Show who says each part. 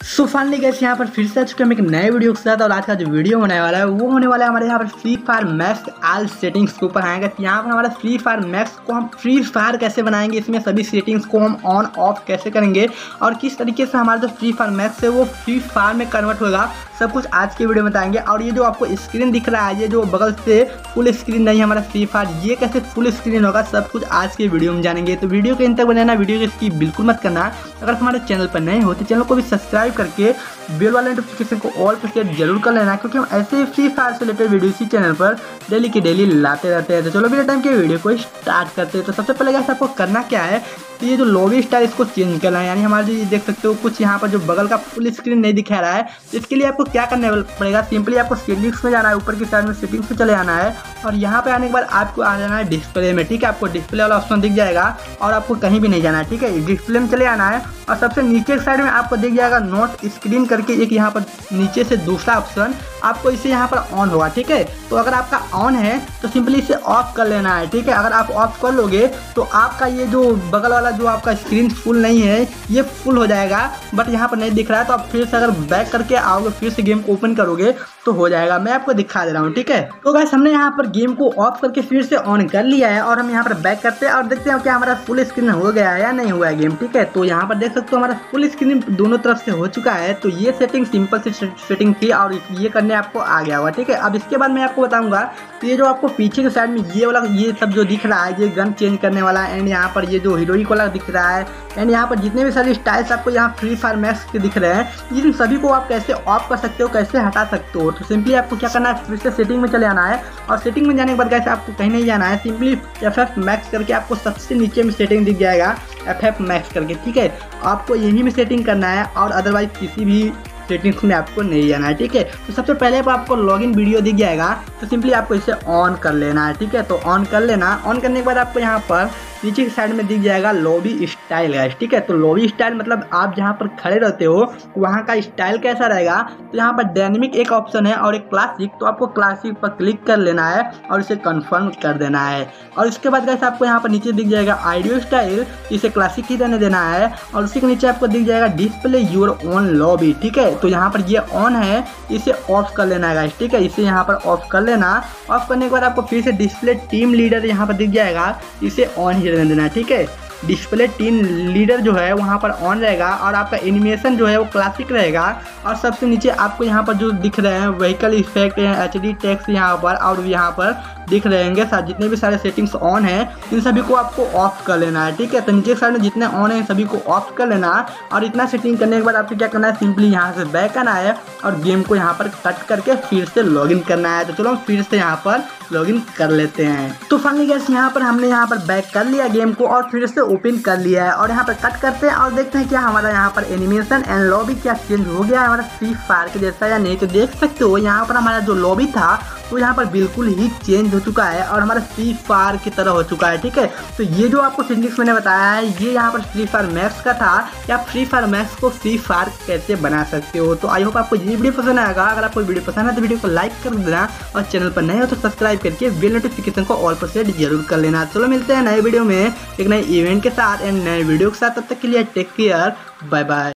Speaker 1: So finally guys यहाँ पर फिर से आ चुके हम एक नए वीडियो के साथ। और आज का जो वीडियो होने वाला है वो होने वाला है हमारे यहाँ पर free fire max all settings के ऊपर आएंगे। यहाँ पर हमारा फ्री फायर मैक्स को हम फ्री फायर कैसे बनाएंगे, इसमें सभी सेटिंग्स को हम ऑन ऑफ कैसे करेंगे और किस तरीके से हमारा जो फ्री फायर मैक्स है वो फ्री फायर में कन्वर्ट होगा, सब कुछ आज के वीडियो में बताएंगे। और ये जो आपको स्क्रीन दिख रहा है, ये जो बगल से फुल स्क्रीन नहीं है हमारा फ्री फायर, ये कैसे फुल स्क्रीन होगा, सब कुछ आज के वीडियो में जानेंगे। तो वीडियो के अंत तक बनाना, वीडियो को स्किप बिल्कुल मत करना। अगर हमारे चैनल पर नए हो तो चैनल को भी सब्सक्राइब करके बेल वाला नोटिफिकेशन को ऑल पर सेट जरूर कर लेना, क्योंकि हम ऐसे ही फ्री फायर से रिलेटेड वीडियो इसी चैनल पर डेली के डेली लाते रहते हैं। तो चलो बिना टाइम के वीडियो को स्टार्ट करते हैं। तो सबसे पहले गाइस आपको करना क्या है, तो ये जो लॉबी स्टाइल इसको चेंज करना है। यानी हमारे जो देख सकते हो कुछ यहाँ पर जो बगल का फुल स्क्रीन नहीं दिखा रहा है, तो इसके लिए आपको क्या करना पड़ेगा, सिंपली आपको सेटिंग्स में जाना है, ऊपर की साइड में सेटिंग्स में चले जाना है और यहाँ पे आने के बाद आपको आ जाना है डिस्प्ले में। ठीक है, आपको डिस्प्ले वाला ऑप्शन दिख जाएगा और आपको कहीं भी नहीं जाना है। ठीक है, डिस्प्ले में चले जाना है और सबसे नीचे साइड में आपको दिख जाएगा नोट स्क्रीन करके एक यहाँ पर नीचे से दूसरा ऑप्शन, आपको इसे यहाँ पर ऑन होगा। ठीक है, तो अगर आपका ऑन है तो सिंपली इसे ऑफ कर लेना है। ठीक है, अगर आप ऑफ कर लोगे तो आपका ये जो बगल वाला जो आपका स्क्रीन फुल नहीं है ये फुल हो जाएगा, बट यहाँ पर नहीं दिख रहा है। तो आप फिर से अगर बैक करके आओगे, फिर से गेम को ओपन करोगे तो हो जाएगा। मैं आपको दिखा दे रहा हूँ। ठीक है, तो गाइस हमने यहाँ पर गेम को ऑफ करके फिर से ऑन कर लिया है और हम यहाँ पर बैक करते हैं और देखते हैं क्या हमारा फुल स्क्रीन हो गया है या नहीं हुआ है गेम। ठीक है, तो यहाँ पर देख सकते हो हमारा फुल स्क्रीन दोनों तरफ से हो चुका है। तो ये सेटिंग सिंपल सी सेटिंग थी और ये करने आपको आ गया हुआ। ठीक है, अब इसके बाद मैं आपको बताऊंगा तो ये जो आपको पीछे के साइड में ये वाला ये सब जो दिख रहा है, ये गन चेंज करने वाला एंड यहाँ पर ये जो हीरोइक वाला दिख रहा है एंड यहाँ पर जितने भी सारे स्टाइल्स आपको यहाँ फ्री फायर मैक्स के दिख रहे हैं, इन सभी को आप कैसे ऑफ कर सकते हो, कैसे हटा सकते हो। तो सिंपली आपको क्या करना है, फिर से सेटिंग में चले आना है और सेटिंग में जाने के बाद गाइस आपको कहीं नहीं जाना है, सिंपली FF मैक्स करके आपको सबसे नीचे में सेटिंग दिख जाएगा FF मैक्स करके। ठीक है, आपको यहीं में सेटिंग करना है और अदरवाइज किसी भी सेटिंग्स में आपको नहीं जाना है। ठीक है, तो सबसे पहले आपको लॉगिन वीडियो दिख जाएगा, तो सिंपली आपको इसे ऑन कर लेना है। ठीक है, तो ऑन कर लेना। ऑन करने के बाद आपको यहाँ पर नीचे की साइड में दिख जाएगा लॉबी स्टाइल गाइस। ठीक है, तो लॉबी स्टाइल मतलब आप जहाँ पर खड़े रहते हो वहाँ का स्टाइल कैसा रहेगा। तो यहाँ पर डायनेमिक एक ऑप्शन है और एक क्लासिक, तो आपको क्लासिक पर क्लिक कर लेना है और इसे कंफर्म कर देना है। और इसके बाद गाइस आपको यहाँ पर नीचे दिख जाएगा आइडियो स्टाइल, इसे क्लासिक ही रहने देना है और उसी के नीचे आपको दिख जाएगा डिस्प्ले योर ओन लॉबी। ठीक है, तो यहाँ पर ये ऑन है, इसे ऑफ कर लेना है गाइस। ठीक है, इसे यहाँ पर ऑफ कर लेना। ऑफ करने के बाद आपको फिर से डिस्प्ले टीम लीडर यहाँ पर दिख जाएगा, इसे ऑन ही रहने देना। ठीक है, डिस्प्ले टीम लीडर जो है वहाँ पर ऑन रहेगा और आपका एनिमेशन जो है वो क्लासिक रहेगा। और सबसे नीचे आपको यहाँ पर जो दिख रहे हैं व्हीकल इफेक्ट, HD टेक्स्ट यहाँ पर और यहाँ पर दिख रहेंगे, जितने भी सारे सेटिंग्स ऑन हैं इन सभी को आपको ऑफ कर लेना है। ठीक है, तो नीचे साइड में जितने ऑन हैं सभी को ऑफ कर लेना और इतना सेटिंग करने के बाद आपको क्या करना है, सिंपली यहाँ से बैक आना है और गेम को यहाँ पर कट करके फिर से लॉगिन करना है। तो चलो हम फिर से यहाँ पर लॉगिन कर लेते हैं। तो फाइनली गाइस यहाँ पर हमने यहाँ पर बैक कर लिया गेम को और फिर से ओपन कर लिया है और यहाँ पर कट करते हैं और देखते हैं क्या हमारा यहाँ पर एनिमेशन एंड लॉबी क्या चेंज हो गया है हमारा फ्री फायर के जैसा या नहीं। तो देख सकते हो यहाँ पर हमारा जो लॉबी था तो यहाँ पर बिल्कुल ही चेंज हो चुका है और हमारा फ्री फायर की तरह हो चुका है। ठीक है, तो ये जो आपको सेटिंग्स मैंने बताया है ये यहाँ पर फ्री फायर मैक्स का था, या फ्री फायर मैक्स को फ्री फायर कैसे बना सकते हो। तो आई होप आपको ये वीडियो पसंद आएगा। अगर आपको वीडियो पसंद है तो वीडियो को लाइक कर देना और चैनल पर नए हो तो सब्सक्राइब करके बेल नोटिफिकेशन को ऑल पर सेट जरूर कर लेना। चलो मिलते हैं नए वीडियो में एक नए इवेंट के साथ एंड नए वीडियो के साथ, तब तक के लिए टेक केयर, बाय बाय।